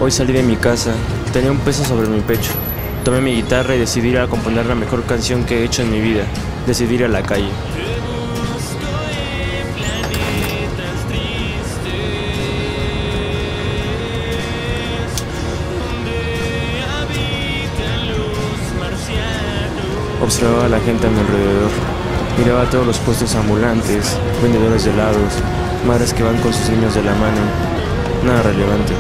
Hoy salí de mi casa, tenía un peso sobre mi pecho. Tomé mi guitarra y decidí ir a componer la mejor canción que he hecho en mi vida. Decidí ir a la calle. Observaba a la gente a mi alrededor. Miraba a todos los puestos ambulantes, vendedores de helados, madres que van con sus niños de la mano. Nada relevante.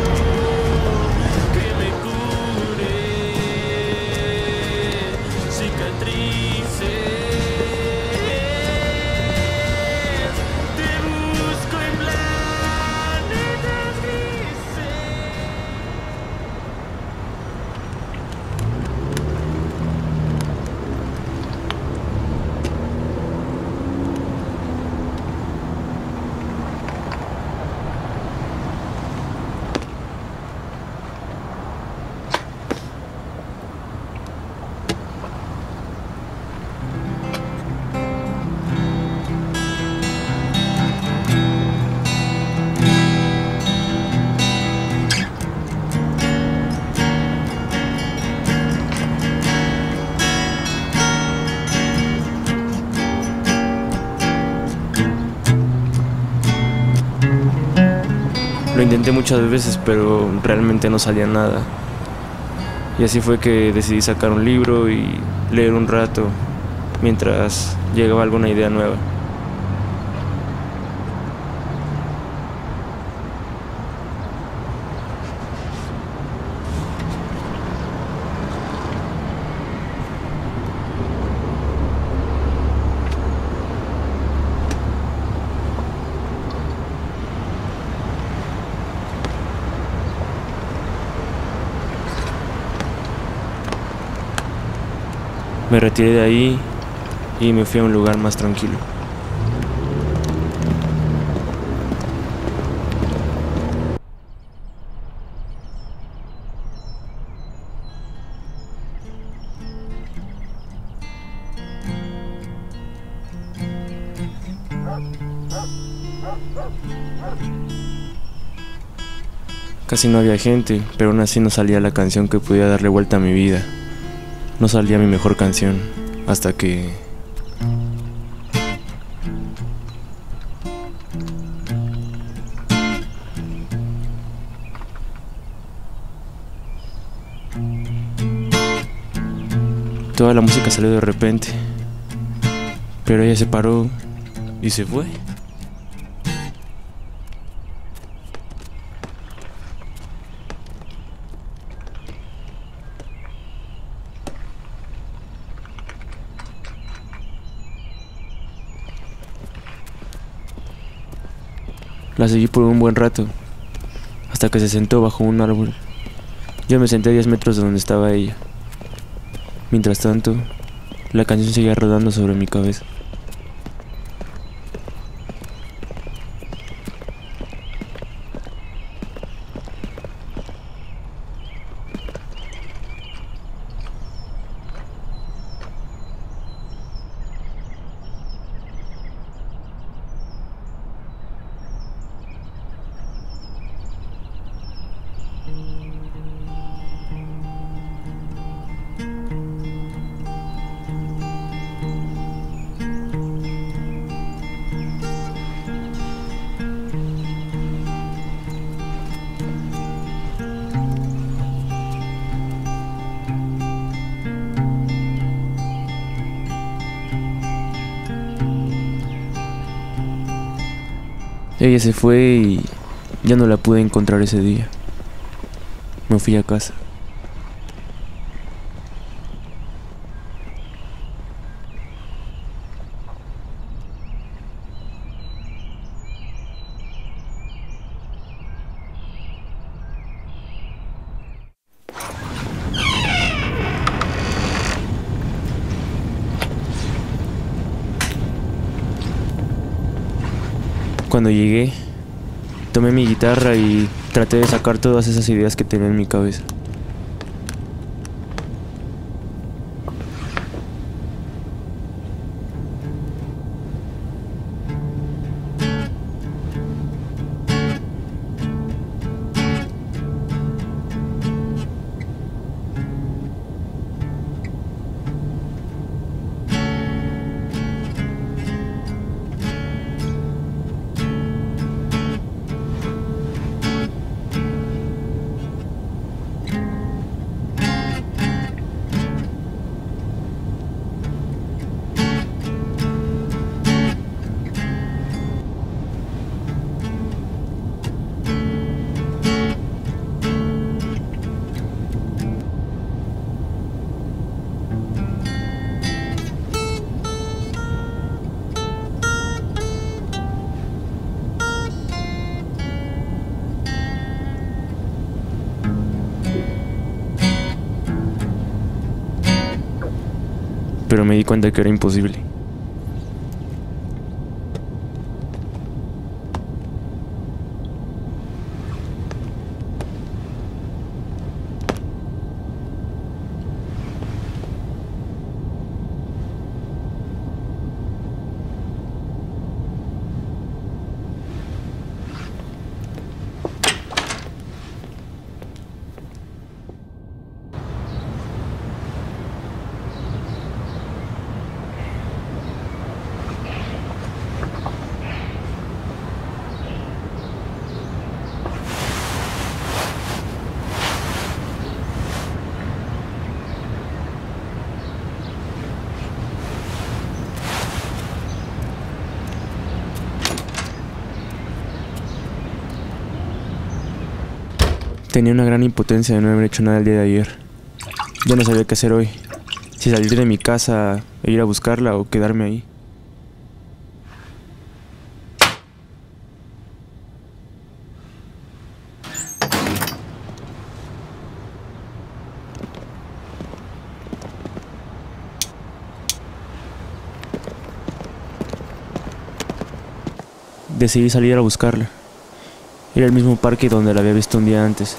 Lo intenté muchas veces, pero realmente no salía nada. Y así fue que decidí sacar un libro y leer un rato mientras llegaba alguna idea nueva. Me retiré de ahí y me fui a un lugar más tranquilo. Casi no había gente, pero aún así no salía la canción que pudiera darle vuelta a mi vida. No salía mi mejor canción, hasta que... Toda la música salió de repente, pero ella se paró y se fue. La seguí por un buen rato, hasta que se sentó bajo un árbol. Yo me senté a 10 metros de donde estaba ella. Mientras tanto, la canción seguía rodando sobre mi cabeza. Ella se fue y ya no la pude encontrar ese día. Me fui a casa. Cuando llegué, tomé mi guitarra y traté de sacar todas esas ideas que tenía en mi cabeza. pero me di cuenta que era imposible. Tenía una gran impotencia de no haber hecho nada el día de ayer. Ya no sabía qué hacer hoy. Si salir de mi casa e ir a buscarla o quedarme ahí. Decidí salir a buscarla. Era el mismo parque donde la había visto un día antes.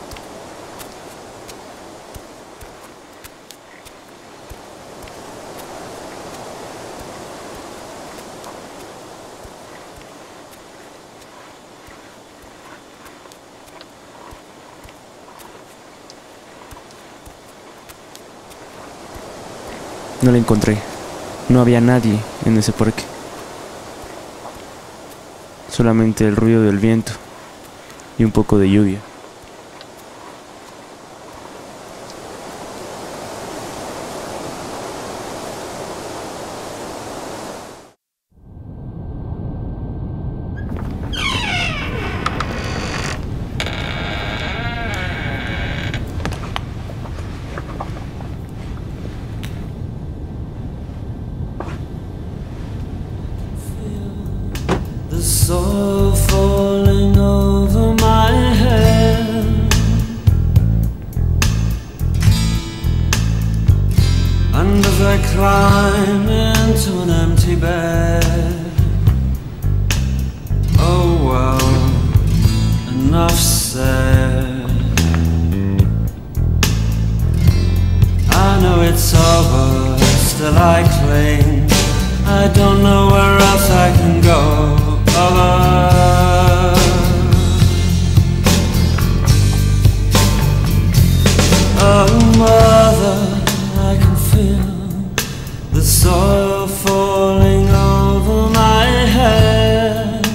No la encontré. No había nadie en ese parque. Solamente el ruido del viento y un poco de lluvia. The soil falling over my head, and as I climb into an empty bed, oh well, enough said. I know it's over, still I cling. I don't know where else I can go. Oh mother, I can feel the soil falling over my head.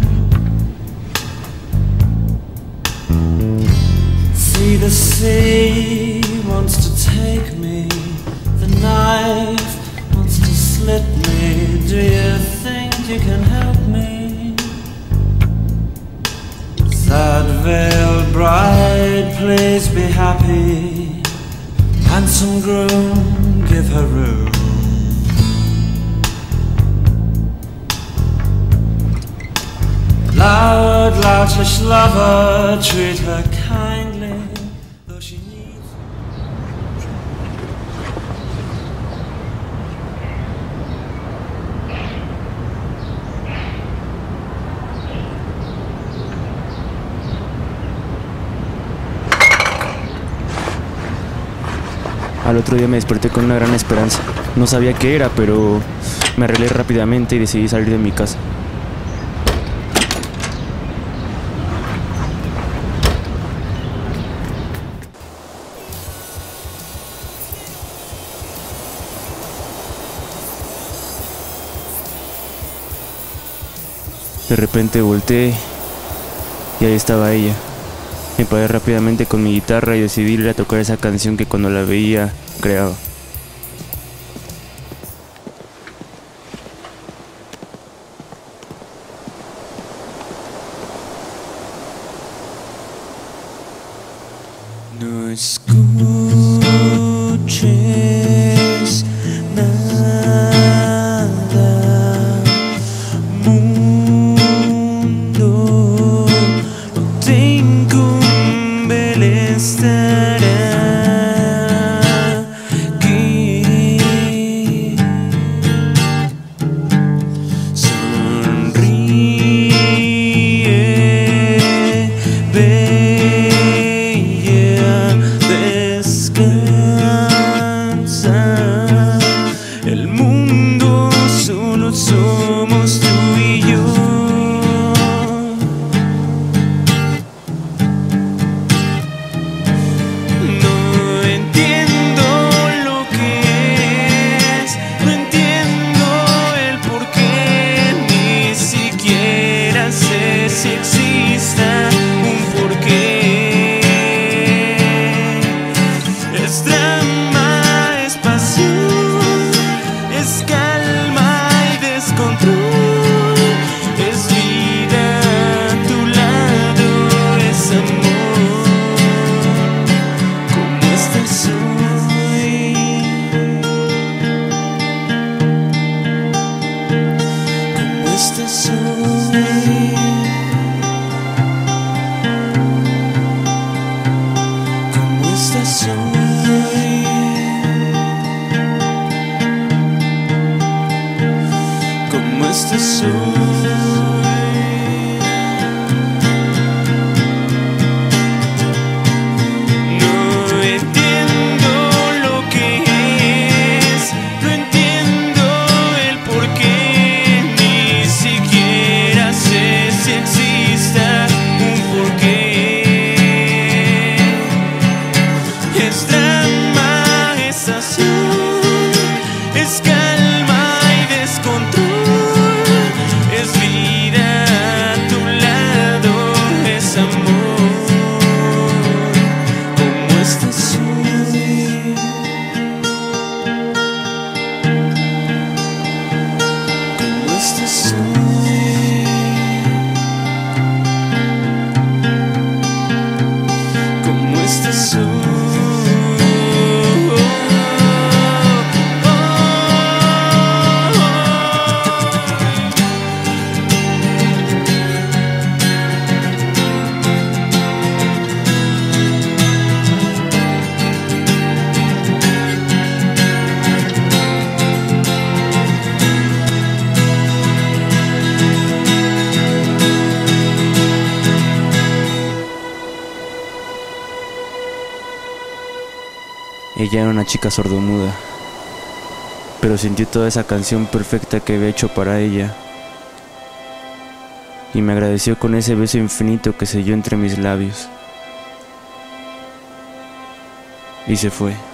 See, the sea wants to take me, the knife wants to slit me. Do you think you can help me? Sad veiled bride, please be happy. Handsome groom, give her room. Loud, loutish lover, treat her kindly, though she needs. Al otro día me desperté con una gran esperanza. No sabía qué era, pero me arreglé rápidamente y decidí salir de mi casa. De repente volteé y ahí estaba ella. Me paré rápidamente con mi guitarra y decidí ir a tocar esa canción que cuando la veía creaba. No escuches nada, mundo, no te incumbe el estará. este soy. No entiendo lo que es, no entiendo el por qué, ni siquiera sé si exista un porqué. Es drama, es acción, es calma y descontrol, es vida a tu lado, es amor, como este soy, como este soy, como este soy. Ella era una chica sordomuda, pero sintió toda esa canción perfecta que había hecho para ella, y me agradeció con ese beso infinito que selló entre mis labios, y se fue.